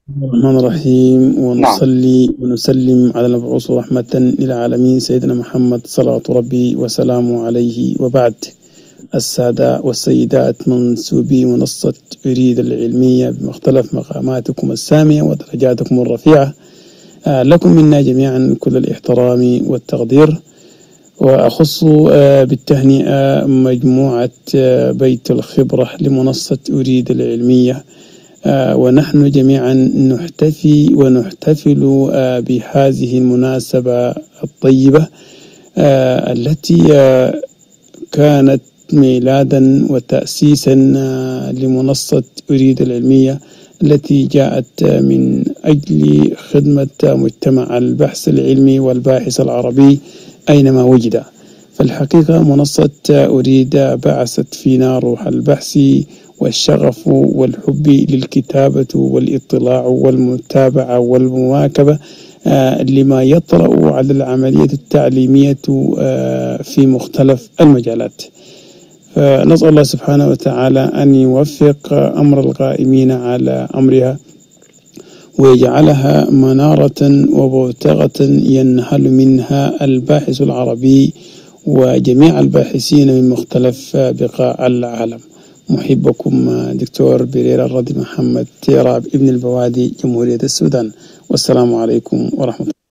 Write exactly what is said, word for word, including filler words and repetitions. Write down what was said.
الرحمن الرحيم، نعم. ونصلي ونسلم على المبعوث رحمة للعالمين سيدنا محمد صلوات ربي وسلامه عليه، وبعد. السادة والسيدات منسوبي منصة أريد العلمية بمختلف مقاماتكم السامية ودرجاتكم الرفيعة، آه، لكم منا جميعا كل الاحترام والتقدير. وأخص آه، بالتهنئة مجموعة آه، بيت الخبرة لمنصة أريد العلمية، آه ونحن جميعا نحتفي ونحتفل آه بهذه المناسبة الطيبة، آه التي آه كانت ميلادا وتأسيسا آه لمنصة أريد العلمية، التي جاءت آه من أجل خدمة مجتمع البحث العلمي والباحث العربي أينما وجد. فالحقيقة منصة أريد بعثت فينا روح البحث والشغف والحب للكتابة والاطلاع والمتابعة والمواكبة آه لما يطرأ على العملية التعليمية آه في مختلف المجالات. فنسأل الله سبحانه وتعالى أن يوفق أمر القائمين على أمرها، ويجعلها منارة وبوتغة ينهل منها الباحث العربي وجميع الباحثين من مختلف بقاع العالم. محبكم دكتور بريرة الرضي محمد تيراب ابن البوادي، جمهورية السودان. والسلام عليكم ورحمة الله.